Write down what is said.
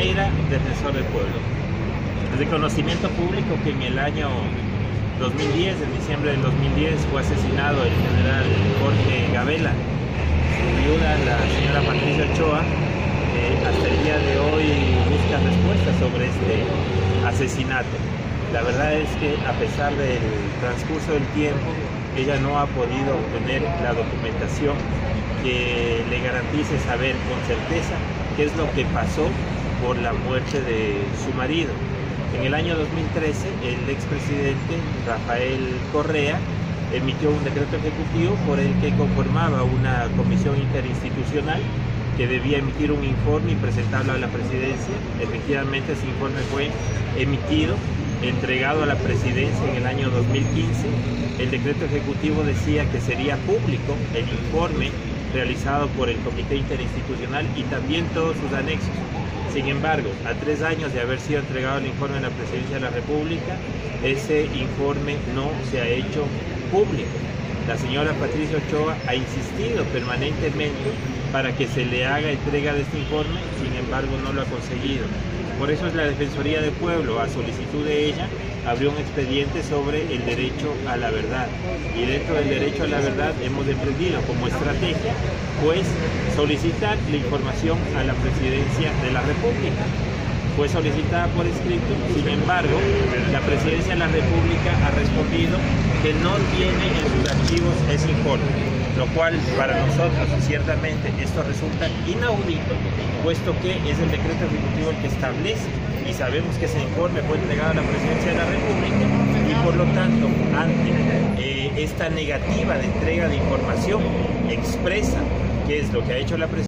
Neira, defensor del pueblo. Es de conocimiento público que en el año 2010, en diciembre del 2010, fue asesinado el general Jorge Gabela. Su viuda, la señora Patricia Ochoa, hasta el día de hoy busca respuestas sobre este asesinato. La verdad es que a pesar del transcurso del tiempo, ella no ha podido obtener la documentación que le garantice saber con certeza qué es lo que pasó por la muerte de su marido. En el año 2013, el expresidente Rafael Correa emitió un decreto ejecutivo por el que conformaba una comisión interinstitucional que debía emitir un informe y presentarlo a la presidencia. Efectivamente, ese informe fue emitido, entregado a la presidencia en el año 2015. El decreto ejecutivo decía que sería público el informe realizado por el Comité Interinstitucional y también todos sus anexos. Sin embargo, a 3 años de haber sido entregado el informe a la Presidencia de la República, ese informe no se ha hecho público. La señora Patricia Ochoa ha insistido permanentemente para que se le haga entrega de este informe, sin embargo no lo ha conseguido. Por eso es la Defensoría del Pueblo, a solicitud de ella, abrió un expediente sobre el derecho a la verdad. Y dentro del derecho a la verdad hemos emprendido como estrategia, pues, solicitar la información a la Presidencia de la República. Fue solicitada por escrito, sin embargo, la Presidencia de la República ha respondido que no tiene en sus archivos ese informe, lo cual para nosotros ciertamente esto resulta inaudito, puesto que es el decreto ejecutivo el que establece, y sabemos que ese informe fue entregado a la Presidencia de la República, y por lo tanto, ante esta negativa de entrega de información expresa, que es lo que ha hecho la Presidencia,